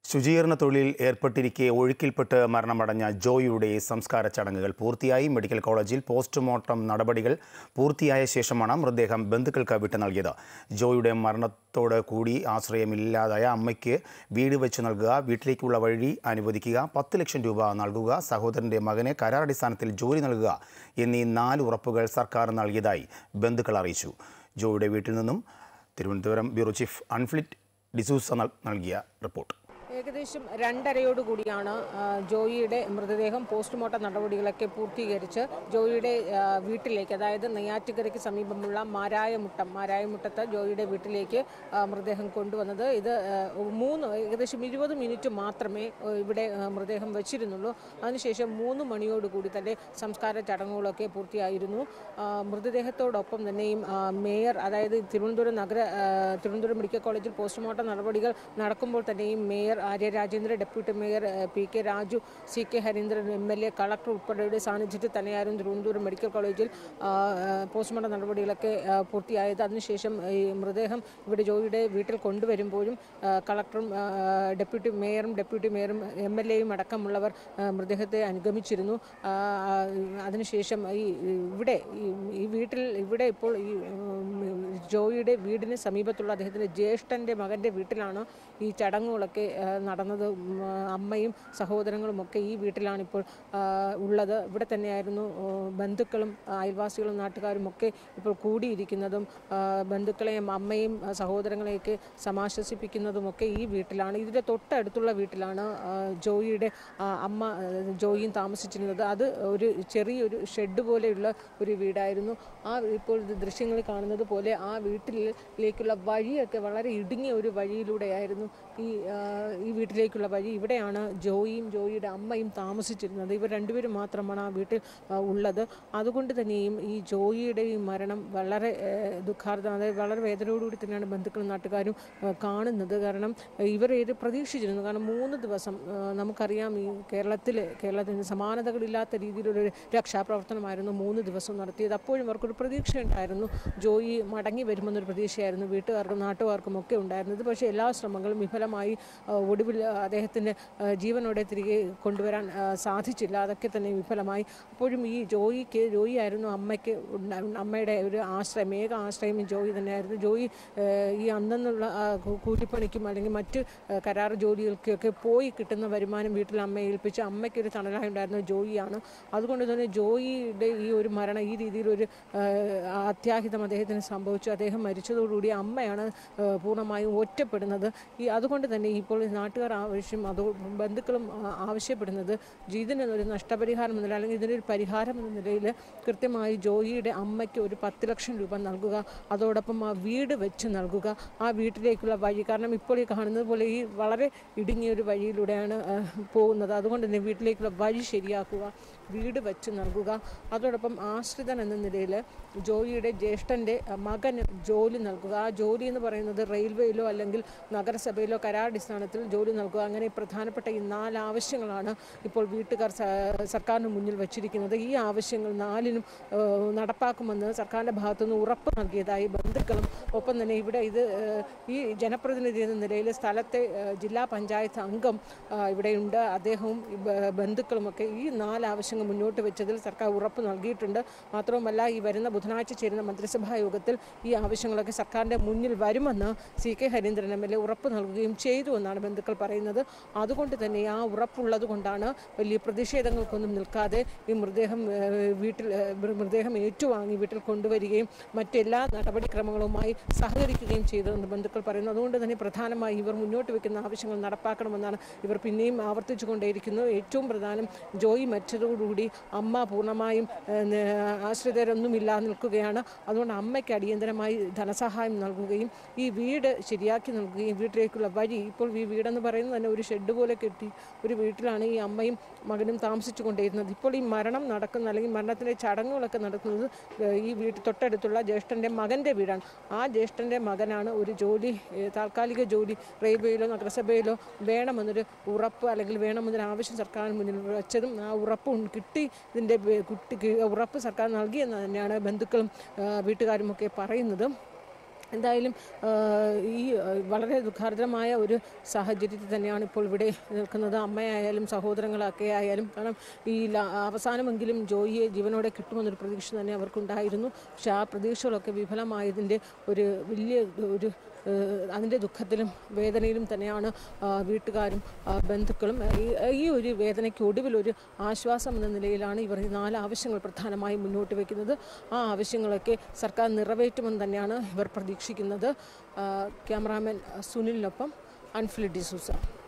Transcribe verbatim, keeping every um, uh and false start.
ശുചീകരണ തൊഴിലിൽ ഏർപ്പെട്ടിരിക്കെ ഒഴുക്കിൽപ്പെട്ട് മരണമടഞ്ഞ ജോയിയുടെ സംസ്കാര ചടങ്ങുകൾ പൂർത്തിയായി. മെഡിക്കൽ കോളേജിൽ പോസ്റ്റ്മോർട്ടം നടപടികൾ പൂർത്തിയായ ശേഷമാണ് മൃതദേഹം ബന്ധുക്കൾക്ക് വിട്ടു നൽകിയത്. ജോയിയുടെ മരണത്തോട് കൂടി ആശ്രയമില്ലാതായ അമ്മയ്ക്ക് വീട് വെച്ചു നൽകുക, വീട്ടിലേക്കുള്ള വഴി അനുവദിക്കുക, പത്ത് ലക്ഷം രൂപ നൽകുക, സഹോദരന്റെ മകന് കരാറടിസ്ഥാനത്തിൽ ജോലി നൽകുക എന്നീ നാല് ഉറപ്പുകൾ സർക്കാർ നൽകിയതായി ബന്ധുക്കൾ അറിയിച്ചു. ജോയിയുടെ വീട്ടിൽ നിന്നും തിരുവനന്തപുരം ബ്യൂറോ ചീഫ് അൺഫ്ലിറ്റ് ഡിസൂസ നൽകിയ റിപ്പോർട്ട്. ഏകദേശം രണ്ടരയോടുകൂടിയാണ് ജോയിയുടെ മൃതദേഹം പോസ്റ്റ്മോർട്ടം നടപടികളൊക്കെ പൂർത്തീകരിച്ച് ജോയിയുടെ വീട്ടിലേക്ക്, അതായത് നെയ്യാറ്റിൻകരയ്ക്ക് സമീപമുള്ള മാരായമുട്ടം മാരായമുട്ടത്ത് ജോയിയുടെ വീട്ടിലേക്ക് മൃതദേഹം കൊണ്ടുവന്നത്. ഇത് മൂന്ന് ഏകദേശം ഇരുപത് മിനിറ്റ് മാത്രമേ ഇവിടെ മൃതദേഹം വച്ചിരുന്നുള്ളൂ. അതിനുശേഷം മൂന്ന് മണിയോടുകൂടി തന്നെ സംസ്കാര ചടങ്ങുകളൊക്കെ പൂർത്തിയായിരുന്നു. മൃതദേഹത്തോടൊപ്പം തന്നെയും മേയർ, അതായത് തിരുവനന്തപുരം നഗര തിരുവനന്തപുരം മെഡിക്കൽ കോളേജിൽ പോസ്റ്റ്മോർട്ടം നടപടികൾ നടക്കുമ്പോൾ തന്നെയും mayor Arya Rajendran, deputy mayor P K Raju, C K Harindran M L A, collector ഉൾപ്പെടെയുടെ സാന്നിധ്യത്തിൽ തന്നെയായിരുന്നു തിരുവനന്തപുരം മെഡിക്കൽ കോളേജിൽ പോസ്റ്റ്മോർട്ടം നടപടികളൊക്കെ പൂർത്തിയായത്. അതിനുശേഷം ഈ മൃതദേഹം ഇവിടെ ജോയിയുടെ വീട്ടിൽ കൊണ്ടുവരുമ്പോഴും കളക്ടറും ഡെപ്യൂട്ടി മേയറും ഡെപ്യൂട്ടി മേയറും എം എൽ എയും അടക്കമുള്ളവർ മൃതദേഹത്തെ അനുഗമിച്ചിരുന്നു. അതിനുശേഷം ഈ ഇവിടെ ഈ വീട്ടിൽ ഇവിടെ ഇപ്പോൾ ഈ ജോയിയുടെ വീടിന് സമീപത്തുള്ള അദ്ദേഹത്തിൻ്റെ ജ്യേഷ്ഠൻ്റെ മകൻ്റെ വീട്ടിലാണ് ഈ ചടങ്ങുകളൊക്കെ നടന്നത്. അമ്മയും സഹോദരങ്ങളുമൊക്കെ ഈ വീട്ടിലാണിപ്പോൾ ഉള്ളത്. ഇവിടെ തന്നെയായിരുന്നു ബന്ധുക്കളും അയൽവാസികളും നാട്ടുകാരും ഒക്കെ ഇപ്പോൾ കൂടിയിരിക്കുന്നതും ബന്ധുക്കളെയും അമ്മയും സഹോദരങ്ങളെയൊക്കെ സമാശ്വസിപ്പിക്കുന്നതുമൊക്കെ ഈ വീട്ടിലാണ്. ഇതിൻ്റെ തൊട്ടടുത്തുള്ള വീട്ടിലാണ് ജോയിയുടെ അമ്മ ജോയിയും താമസിച്ചിരുന്നത്. അത് ഒരു ചെറിയൊരു ഷെഡ് പോലെയുള്ള ഒരു വീടായിരുന്നു. ആ ഇപ്പോൾ ദൃശ്യങ്ങളിൽ കാണുന്നത് പോലെ ആ വീട്ടിലേക്കുള്ള വഴിയൊക്കെ വളരെ ഇടുങ്ങിയ ഒരു വഴിയിലൂടെയായിരുന്നു ഈ ഈ വീട്ടിലേക്കുള്ള വഴി. ഇവിടെയാണ് ജോയിയും ജോയിയുടെ അമ്മയും താമസിച്ചിരുന്നത്. ഇവർ രണ്ടുപേരും മാത്രമാണ് ആ വീട്ടിൽ ഉള്ളത്. അതുകൊണ്ട് തന്നെയും ഈ ജോയിയുടെ ഈ മരണം വളരെ ദുഃഖാർഥം, അതായത് വളരെ വേദനയോടുകൂടി തന്നെയാണ് ബന്ധുക്കളും നാട്ടുകാരും കാണുന്നത്. കാരണം ഇവർ ഇത് പ്രതീക്ഷിച്ചിരുന്നു. കാരണം മൂന്ന് ദിവസം നമുക്കറിയാം ഈ കേരളത്തിൽ കേരളത്തിന് സമാനതകളില്ലാത്ത രീതിയിലുള്ളൊരു രക്ഷാപ്രവർത്തനമായിരുന്നു മൂന്ന് ദിവസം നടത്തിയത്. അപ്പോഴും അവർക്കൊരു പ്രതീക്ഷയുണ്ടായിരുന്നു, ജോയി മടങ്ങി വരുമെന്നൊരു പ്രതീക്ഷയായിരുന്നു വീട്ടുകാർക്കും നാട്ടുകാർക്കും ഒക്കെ ഉണ്ടായിരുന്നത്. പക്ഷേ എല്ലാ ശ്രമങ്ങളും വിഫലമായി. ഒടുവിൽ അദ്ദേഹത്തിന് ജീവനോടെ തിരികെ കൊണ്ടുവരാൻ സാധിച്ചില്ല. അതൊക്കെ തന്നെ വിഫലമായി. അപ്പോഴും ഈ ജോയിക്ക് ജോയി ആയിരുന്നു അമ്മയ്ക്ക് അമ്മയുടെ ഒരു ആശ്രയം, ഏക ആശ്രയം ജോയി തന്നെയായിരുന്നു. ജോയി ഈ അന്നുള്ള കൂലിപ്പണിക്കും അല്ലെങ്കിൽ മറ്റ് കരാർ ജോലികൾക്കൊക്കെ പോയി കിട്ടുന്ന വരുമാനം വീട്ടിൽ അമ്മയെ ഏൽപ്പിച്ച് അമ്മയ്ക്കൊരു തണലായി ഉണ്ടായിരുന്ന ജോയിയാണ്. അതുകൊണ്ട് തന്നെ ജോയിയുടെ ഈ ഒരു മരണം, ഈ രീതിയിലൊരു അത്യാഹിതം അദ്ദേഹത്തിന് സംഭവിച്ചു. അദ്ദേഹം മരിച്ചതോടുകൂടി അമ്മയാണ് പൂർണ്ണമായും ഒറ്റപ്പെടുന്നത്. ഈ അതുകൊണ്ട് തന്നെ ഇപ്പോൾ നാട്ടുകാർ ആവശ്യം, അതോ ബന്ധുക്കളും ആവശ്യപ്പെടുന്നത് ഇതിനൊരു നഷ്ടപരിഹാരം എന്ന നില അല്ലെങ്കിൽ ഇതിനൊരു പരിഹാരം എന്ന നിലയിൽ കൃത്യമായി ജോയിയുടെ അമ്മയ്ക്ക് ഒരു പത്ത് ലക്ഷം രൂപ നൽകുക, അതോടൊപ്പം ആ വീട് വെച്ച് നൽകുക, ആ വീട്ടിലേക്കുള്ള വഴി. കാരണം ഇപ്പോൾ ഈ കാണുന്നത് പോലെ ഈ വളരെ ഇടുങ്ങിയൊരു വഴിയിലൂടെയാണ് പോകുന്നത്. അതുകൊണ്ട് തന്നെ വീട്ടിലേക്കുള്ള വഴി ശരിയാക്കുക, വീട് വെച്ച് നൽകുക, അതോടൊപ്പം ആശ്രിതൻ എന്ന നിലയിൽ ജോയിയുടെ ജ്യേഷ്ഠൻ്റെ മകന് ജോലി നൽകുക. ആ ജോലി എന്ന് പറയുന്നത് റെയിൽവേയിലോ അല്ലെങ്കിൽ നഗരസഭയിലോ കരാറടിസ്ഥാനത്തിൽ ജോലി നൽകുക. അങ്ങനെ പ്രധാനപ്പെട്ട ഈ നാല് ആവശ്യങ്ങളാണ് ഇപ്പോൾ വീട്ടുകാർ സർക്കാരിന് മുന്നിൽ വച്ചിരിക്കുന്നത്. ഈ ആവശ്യങ്ങൾ നാലിനും നടപ്പാക്കുമെന്ന് സർക്കാരിൻ്റെ ഭാഗത്തുനിന്ന് ഉറപ്പ് നൽകിയതായി ബന്ധുക്കളും ഒപ്പം തന്നെ ഇവിടെ ഇത് ഈ ജനപ്രതിനിധി എന്ന നിലയിൽ സ്ഥലത്തെ ജില്ലാ പഞ്ചായത്ത് അംഗം ഇവിടെയുണ്ട്. അദ്ദേഹവും ബന്ധുക്കളുമൊക്കെ ഈ നാല് ആവശ്യങ്ങൾ മുന്നോട്ട് വെച്ചതിൽ സർക്കാർ ഉറപ്പ് നൽകിയിട്ടുണ്ട്. മാത്രവുമല്ല, ഈ വരുന്ന ബുധനാഴ്ച ചേരുന്ന മന്ത്രിസഭാ യോഗത്തിൽ ഈ ആവശ്യങ്ങളൊക്കെ സർക്കാരിൻ്റെ മുന്നിൽ വരുമെന്ന് C K Harindran M L A ഉറപ്പ് നൽകുകയും ചെയ്തു എന്നാണ് ബന്ധുക്കൾ പറയുന്നത്. അതുകൊണ്ട് തന്നെ ആ ഉറപ്പുള്ളത് കൊണ്ടാണ് വലിയ പ്രതിഷേധങ്ങൾക്കൊന്നും നിൽക്കാതെ ഈ മൃതദേഹം വീട്ടിൽ മൃതദേഹം ഏറ്റുവാങ്ങി വീട്ടിൽ കൊണ്ടുവരികയും മറ്റെല്ലാ നടപടിക്രമങ്ങളുമായി സഹകരിക്കുകയും ചെയ്തതെന്ന് ബന്ധുക്കൾ പറയുന്നു. അതുകൊണ്ട് തന്നെ പ്രധാനമായി ഇവർ മുന്നോട്ട് വയ്ക്കുന്ന ആവശ്യങ്ങൾ നടപ്പാക്കണമെന്നാണ് ഇവർ പിന്നെയും ആവർത്തിച്ചു കൊണ്ടേയിരിക്കുന്നത്. ഏറ്റവും പ്രധാനം, ജോയി മരിച്ചതോടുകൂടി അമ്മ പൂർണ്ണമായും ആശ്രിതരൊന്നുമില്ലാതെ നിൽക്കുകയാണ്. അതുകൊണ്ട് അമ്മയ്ക്ക് അടിയന്തരമായി ധനസഹായം നൽകുകയും ഈ വീട് ശരിയാക്കി നൽകുകയും വീട്ടിലേക്കുള്ള വഴി, ഇപ്പോൾ ഈ വീടെന്ന് പറയുന്നത് തന്നെ ഒരു ഷെഡ് പോലെ കെട്ടി ഒരു വീട്ടിലാണ് ഈ അമ്മയും മകനും താമസിച്ചു കൊണ്ടിരുന്നത്. ഇപ്പോൾ ഈ മരണം നടക്കുന്ന അല്ലെങ്കിൽ മരണത്തിൻ്റെ ചടങ്ങുകളൊക്കെ നടക്കുന്നത് ഈ വീട്ടിൽ തൊട്ടടുത്തുള്ള ജ്യേഷ്ഠൻ്റെ മകൻ്റെ വീടാണ്. ആ ജ്യേഷ്ഠൻ്റെ മകനാണ് ഒരു ജോലി, താൽക്കാലിക ജോലി റെയിൽവേയിലോ നഗരസഭയിലോ വേണമെന്നൊരു ഉറപ്പ് അല്ലെങ്കിൽ വേണമെന്നൊരു ആവശ്യം സർക്കാരിന് മുന്നിൽ വെച്ചതും ആ ഉറപ്പ് കിട്ടി. ഇതിൻ്റെ കുട്ടി ഉറപ്പ് സർക്കാർ നൽകിയെന്ന് തന്നെയാണ് ബന്ധുക്കളും വീട്ടുകാരുമൊക്കെ പറയുന്നത്. എന്തായാലും ഈ വളരെ ദുഃഖാർദ്രമായ ഒരു സാഹചര്യത്തിൽ തന്നെയാണ് ഇപ്പോൾ ഇവിടെ നിൽക്കുന്നത്. അമ്മയായാലും സഹോദരങ്ങളൊക്കെ ആയാലും, കാരണം ഈ അവസാനമെങ്കിലും ജോയിയെ ജീവനോടെ കിട്ടുമെന്നൊരു പ്രതീക്ഷ തന്നെ അവർക്കുണ്ടായിരുന്നു. പക്ഷെ ആ പ്രതീക്ഷകളൊക്കെ വിഫലമായതിൻ്റെ ഒരു വലിയ ഒരു അതിൻ്റെ ദുഃഖത്തിലും വേദനയിലും തന്നെയാണ് വീട്ടുകാരും ബന്ധുക്കളും. ഈ ഒരു വേദനയ്ക്ക് ഒടുവിലൊരു ആശ്വാസം എന്ന നിലയിലാണ് ഇവർ ഈ നാല് ആവശ്യങ്ങൾ പ്രധാനമായും മുന്നോട്ട് വയ്ക്കുന്നത്. ആ ആവശ്യങ്ങളൊക്കെ സർക്കാർ നിറവേറ്റുമെന്ന് തന്നെയാണ് ഇവർ പ്രതീക്ഷിക്കുന്നത്. ക്യാമറാമാൻ സുനിലിനൊപ്പം അൻഫിൽ ഡിസൂസ.